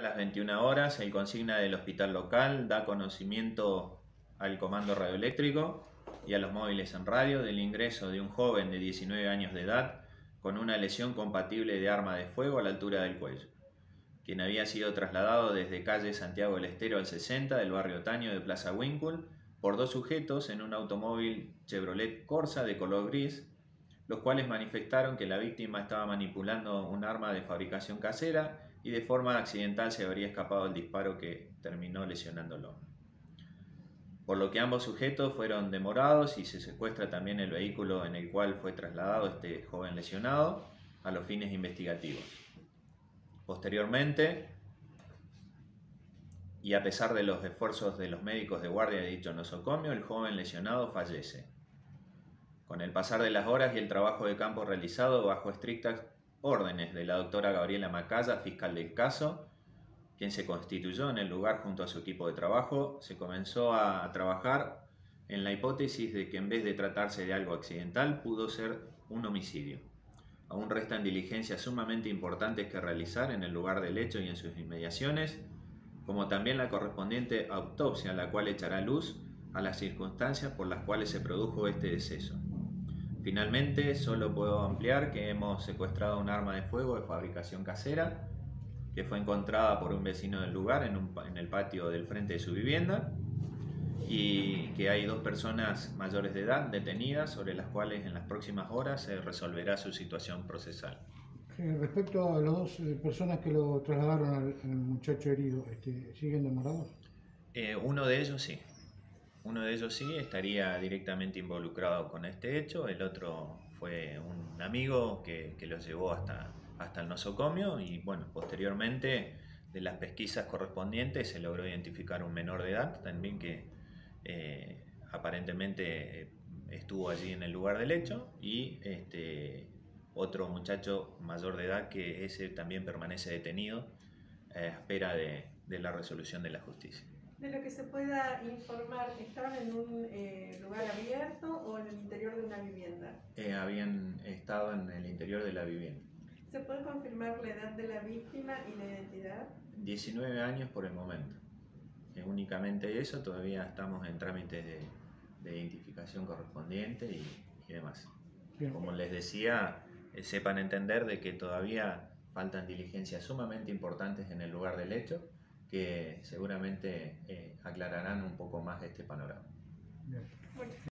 las 21 horas, el consigna del hospital local da conocimiento al comando radioeléctrico y a los móviles en radio del ingreso de un joven de 19 años de edad con una lesión compatible de arma de fuego a la altura del cuello, quien había sido trasladado desde calle Santiago del Estero al 60 del barrio Otaño de Plaza Winkle por dos sujetos en un automóvil Chevrolet Corsa de color gris, los cuales manifestaron que la víctima estaba manipulando un arma de fabricación casera y de forma accidental se habría escapado el disparo que terminó lesionándolo. Por lo que ambos sujetos fueron demorados y se secuestra también el vehículo en el cual fue trasladado este joven lesionado a los fines investigativos. Posteriormente, y a pesar de los esfuerzos de los médicos de guardia de dicho nosocomio, el joven lesionado fallece. Con el pasar de las horas y el trabajo de campo realizado bajo estrictas órdenes de la doctora Gabriela Macaya, fiscal del caso, quien se constituyó en el lugar junto a su equipo de trabajo, se comenzó a trabajar en la hipótesis de que en vez de tratarse de algo accidental, pudo ser un homicidio. Aún restan diligencias sumamente importantes que realizar en el lugar del hecho y en sus inmediaciones, como también la correspondiente autopsia, la cual echará luz a las circunstancias por las cuales se produjo este deceso. Finalmente, solo puedo ampliar que hemos secuestrado un arma de fuego de fabricación casera que fue encontrada por un vecino del lugar en el patio del frente de su vivienda y que hay dos personas mayores de edad detenidas sobre las cuales en las próximas horas se resolverá su situación procesal. Respecto a las dos personas que lo trasladaron al muchacho herido, ¿siguen demorados? Uno de ellos sí. Uno de ellos sí estaría directamente involucrado con este hecho, el otro fue un amigo que los llevó hasta el nosocomio y bueno, posteriormente de las pesquisas correspondientes se logró identificar un menor de edad también que aparentemente estuvo allí en el lugar del hecho y otro muchacho mayor de edad que ese también permanece detenido a espera de la resolución de la justicia. De lo que se pueda informar, ¿estaban en un lugar abierto o en el interior de una vivienda? Habían estado en el interior de la vivienda. ¿Se puede confirmar la edad de la víctima y la identidad? 19 años por el momento. Únicamente eso, todavía estamos en trámites de identificación correspondiente y demás. Bien. Como les decía, sepan entender de que todavía faltan diligencias sumamente importantes en el lugar del hecho, que seguramente aclararán un poco más este panorama. Bien.